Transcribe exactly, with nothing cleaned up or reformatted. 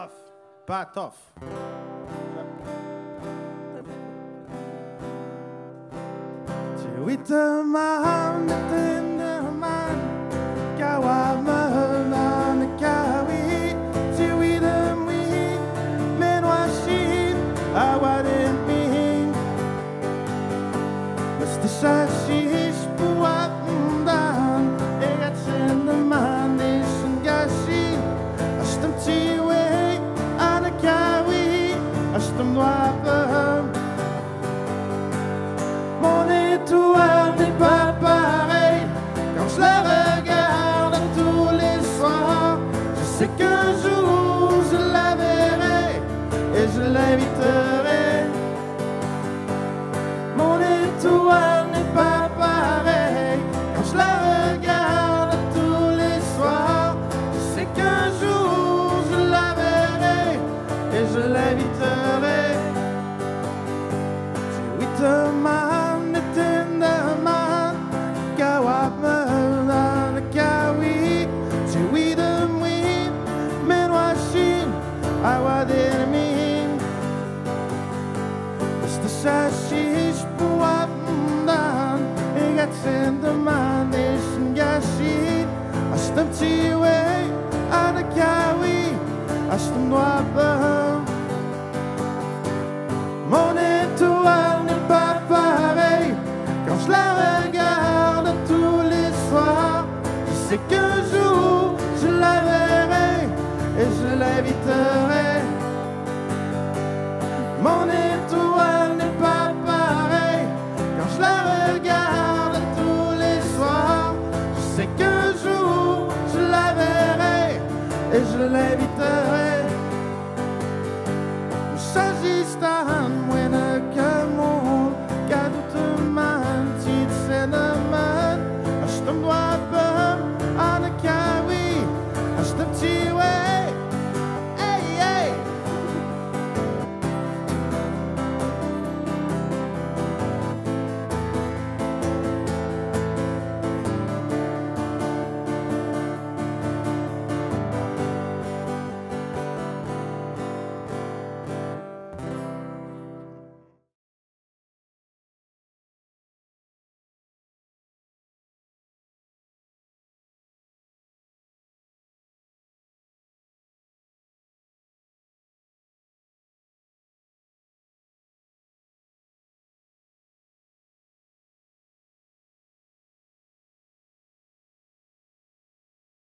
tough. Pas tough. Teman teman kawaman kawi tiwi demi menwashin awadin min mesti sashish buat dan egat sendeman disengashi astem tiwi anakawi astem noapam. Mon étoile n'est pas pareille quand je la regarde tous les soirs. Je sais qu'un jour je la verrai et je l'inviterai. Mon étoile n'est pas pareille quand je la regarde tous les soirs. Je sais qu'un jour je la verrai et je l'inviterai. Tu demain. Sashish buat dan egat sendeman disengashi astem tiwe anakawi astem noapam. Mon étoile n'est pas pareille quand je la regarde tous les soirs. Je sais qu'un jour je la verrai et je l'inviterai. Mon étoile n'est pas pareille quand je la regarde tous les soirs. Je sais qu'un jour je la verrai et je l'inviterai. S'agisse d'un